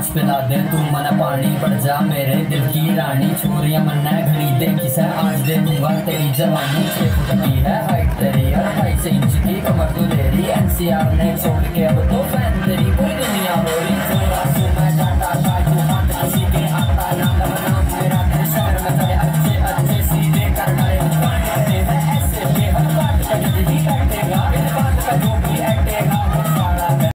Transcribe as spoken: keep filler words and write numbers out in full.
पांच पिला दे तू मना पानी, बढ़ जा मेरे दिल की रानी। छोरियां मन्ना घड़ी दे किसे आज दे दूंगा तेरी जवानी। छह फुट की है हाइट तेरी और ढाई इंच की कमर तू तेरी। एनसीआर ने छोड़ के अब तो फैन तेरी पूरी दुनिया